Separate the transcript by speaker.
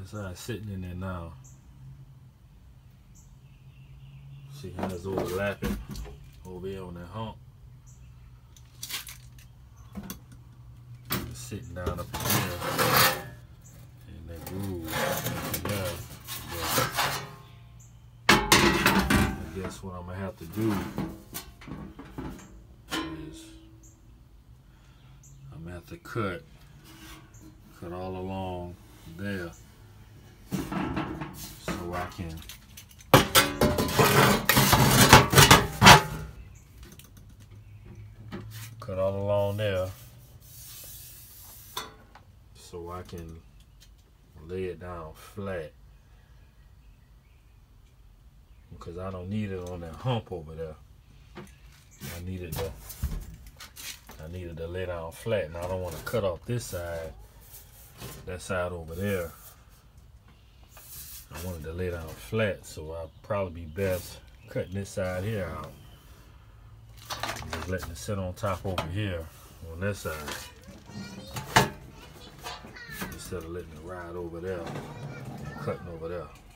Speaker 1: That's how it's sitting in there now. See how it's overlapping over here on that hump. It's sitting down up in here. And that groove in there. I guess what I'm gonna have to do is I'm gonna have to cut all along there so I can cut all along there so I can lay it down flat, because I don't need it on that hump over there. I needed to lay down flat, and I don't want to cut off this side, that side over there. I wanted to lay down flat, so I'll probably be best cutting this side here out. Just letting it sit on top over here on this side, instead of letting it ride over there and cutting over there.